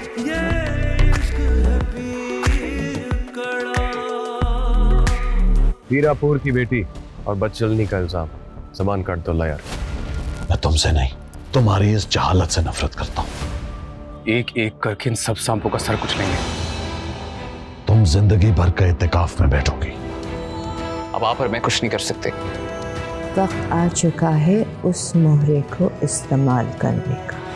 हीरापुर की बेटी और बदचलनी का इल्जाम, सामान काट दो यार। मैं तुमसे नहीं, तुम्हारी इस जहालत से नफरत करता हूं। एक एक करके इन सब सांपों का सर कुचलेंगे। तुम जिंदगी भर के इत्तेकाफ में बैठोगी। अब आप और मैं कुछ नहीं कर सकते। वक्त आ चुका है उस मोहरे को इस्तेमाल करने का।